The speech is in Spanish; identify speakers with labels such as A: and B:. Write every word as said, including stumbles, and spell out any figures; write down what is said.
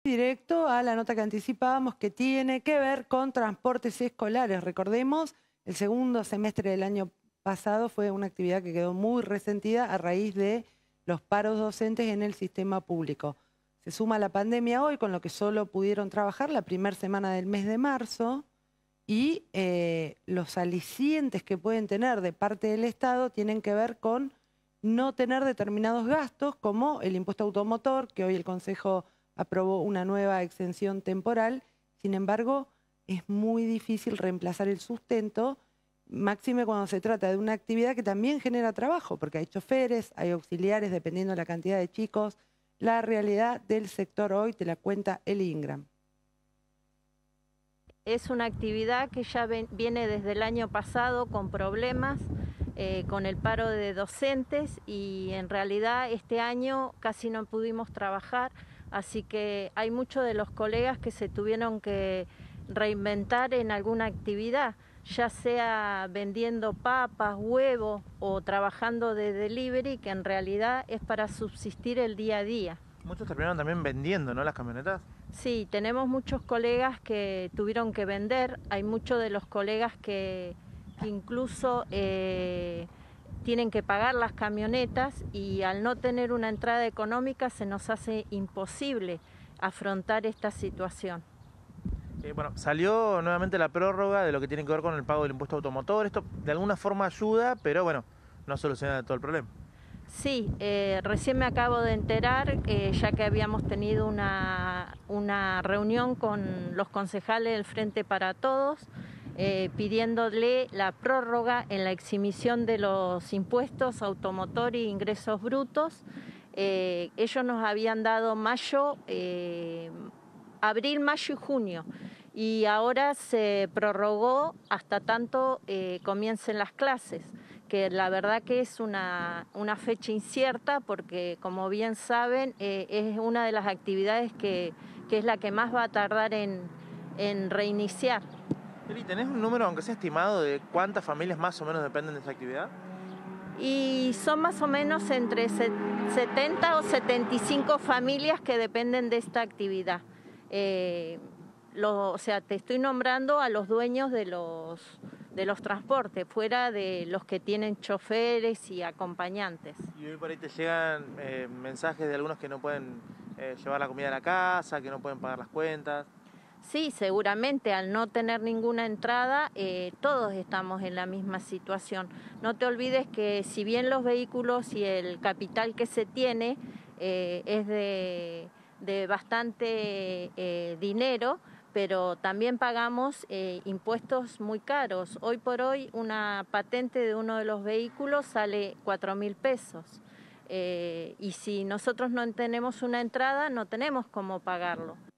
A: Directo a la nota que anticipábamos, que tiene que ver con transportes escolares. Recordemos, el segundo semestre del año pasado fue una actividad que quedó muy resentida a raíz de los paros docentes en el sistema público. Se suma la pandemia hoy, con lo que solo pudieron trabajar la primera semana del mes de marzo, y eh, los alicientes que pueden tener de parte del Estado tienen que ver con no tener determinados gastos, como el impuesto automotor, que hoy el Consejo aprobó una nueva exención temporal. Sin embargo, es muy difícil reemplazar el sustento, máxime cuando se trata de una actividad que también genera trabajo, porque hay choferes, hay auxiliares, dependiendo de la cantidad de chicos. La realidad del sector hoy te la cuenta Eli Ingram.
B: Es una actividad que ya ven, viene desde el año pasado con problemas, eh, con el paro de docentes, y en realidad este año casi no pudimos trabajar, así que hay muchos de los colegas que se tuvieron que reinventar en alguna actividad, ya sea vendiendo papas, huevos o trabajando de delivery, que en realidad es para subsistir el día a día.
C: Muchos terminaron también vendiendo, ¿no?, las camionetas.
B: Sí, tenemos muchos colegas que tuvieron que vender, hay muchos de los colegas que, que incluso eh, tienen que pagar las camionetas, y al no tener una entrada económica se nos hace imposible afrontar esta situación.
C: Eh, bueno, salió nuevamente la prórroga de lo que tiene que ver con el pago del impuesto automotor. Esto de alguna forma ayuda, pero bueno, no soluciona todo el problema.
B: Sí, eh, recién me acabo de enterar, eh, ya que habíamos tenido una, una reunión con los concejales del Frente para Todos, eh, pidiéndole la prórroga en la exhibición de los impuestos automotor e ingresos brutos. Eh, ellos nos habían dado mayo, eh, abril, mayo y junio, y ahora se prorrogó hasta tanto eh, comiencen las clases, que la verdad que es una, una fecha incierta, porque como bien saben eh, es una de las actividades que, que es la que más va a tardar en, en reiniciar.
C: Eli, ¿tenés un número, aunque sea estimado, de cuántas familias más o menos dependen de esta actividad?
B: Y son más o menos entre setenta o setenta y cinco familias que dependen de esta actividad. Eh, lo, o sea, te estoy nombrando a los dueños de los, de los transportes, fuera de los que tienen choferes y acompañantes.
C: Y hoy por ahí te llegan eh, mensajes de algunos que no pueden eh, llevar la comida a la casa, que no pueden pagar las cuentas.
B: Sí, seguramente al no tener ninguna entrada, eh, todos estamos en la misma situación. No te olvides que si bien los vehículos y el capital que se tiene eh, es de, de bastante eh, dinero, pero también pagamos eh, impuestos muy caros. Hoy por hoy una patente de uno de los vehículos sale cuatro mil pesos. Eh, y si nosotros no tenemos una entrada, no tenemos cómo pagarlo.